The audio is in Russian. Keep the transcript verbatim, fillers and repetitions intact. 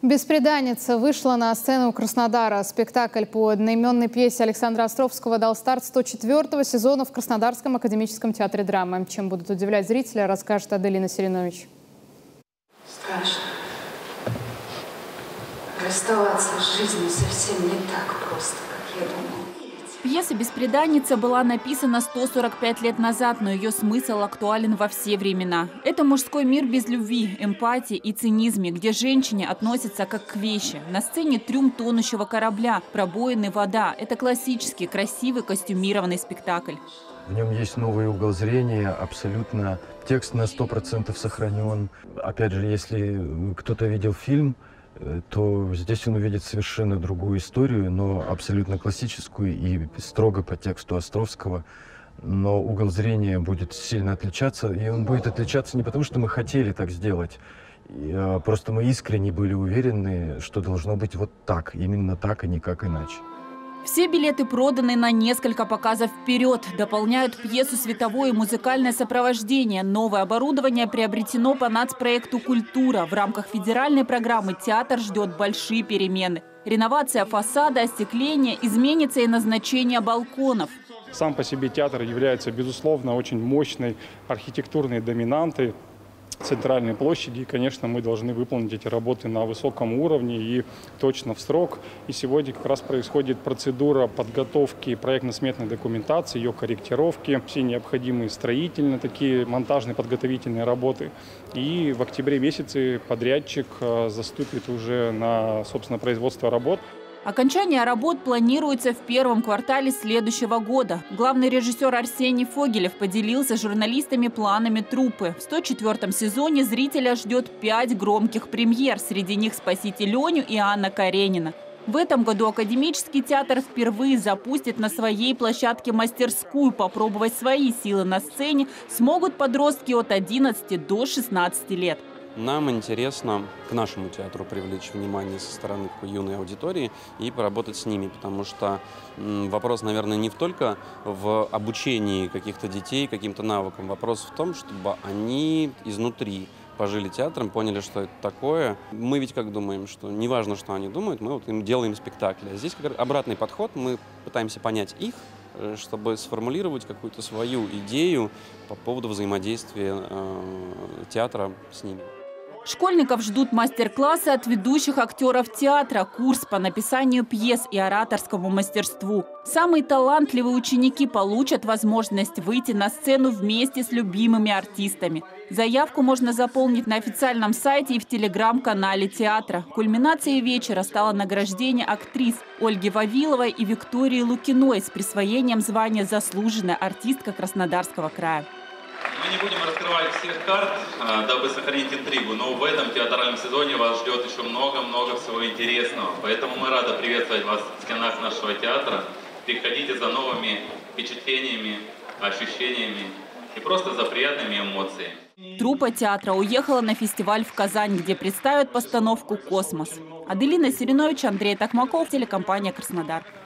«Бесприданница» вышла на сцену Краснодара. Спектакль по одноименной пьесе Александра Островского дал старт сто четвёртого сезона в Краснодарском академическом театре драмы. Чем будут удивлять зрителя, расскажет Аделина Серенович. Страшно. Расставаться с жизнью совсем не так просто, как я думала. Пьеса «Бесприданница» была написана сто сорок пять лет назад, но ее смысл актуален во все времена. Это мужской мир без любви, эмпатии и цинизма, где женщине относятся как к вещи. На сцене трюм тонущего корабля, пробоины, вода. Это классический, красивый, костюмированный спектакль. В нем есть новый угол зрения, абсолютно. Текст на сто процентов сохранен. Опять же, если кто-то видел фильм, то здесь он увидит совершенно другую историю, но абсолютно классическую и строго по тексту Островского. Но угол зрения будет сильно отличаться, и он будет отличаться не потому, что мы хотели так сделать, просто мы искренне были уверены, что должно быть вот так, именно так и никак иначе. Все билеты проданы на несколько показов вперед. Дополняют пьесу световое и музыкальное сопровождение. Новое оборудование приобретено по нацпроекту «Культура». В рамках федеральной программы театр ждет большие перемены. Реновация фасада, остекление, изменится и назначение балконов. Сам по себе театр является, безусловно, очень мощной архитектурной доминантой центральной площади. И, конечно, мы должны выполнить эти работы на высоком уровне и точно в срок. И сегодня как раз происходит процедура подготовки проектно-сметной документации, ее корректировки, все необходимые строительные, такие монтажные подготовительные работы. И в октябре месяце подрядчик заступит уже на, собственно, производство работ. Окончание работ планируется в первом квартале следующего года. Главный режиссер Арсений Фогелев поделился с журналистами планами труппы. В сто четвёртом сезоне зрителя ждет пять громких премьер. Среди них «Спасите Леню» и Анна Каренина. В этом году академический театр впервые запустит на своей площадке мастерскую. Попробовать свои силы на сцене смогут подростки от одиннадцати до шестнадцати лет. Нам интересно к нашему театру привлечь внимание со стороны такой юной аудитории и поработать с ними, потому что вопрос, наверное, не только в обучении каких-то детей каким-то навыкам. Вопрос в том, чтобы они изнутри пожили театром, поняли, что это такое. Мы ведь как думаем, что не важно, что они думают, мы вот им делаем спектакли. А здесь как обратный подход, мы пытаемся понять их, чтобы сформулировать какую-то свою идею по поводу взаимодействия э, театра с ними. Школьников ждут мастер-классы от ведущих актеров театра, курс по написанию пьес и ораторскому мастерству. Самые талантливые ученики получат возможность выйти на сцену вместе с любимыми артистами. Заявку можно заполнить на официальном сайте и в телеграм-канале театра. Кульминацией вечера стало награждение актрис Ольги Вавиловой и Виктории Лукиной с присвоением звания «Заслуженная артистка Краснодарского края». Мы не будем раскрывать всех карт, дабы сохранить интригу, но в этом театральном сезоне вас ждет еще много-много всего интересного. Поэтому мы рады приветствовать вас в стенах нашего театра. Приходите за новыми впечатлениями, ощущениями и просто за приятными эмоциями. Труппа театра уехала на фестиваль в Казань, где представят постановку «Космос». Аделина Серенович, Андрей Токмаков, телекомпания «Краснодар».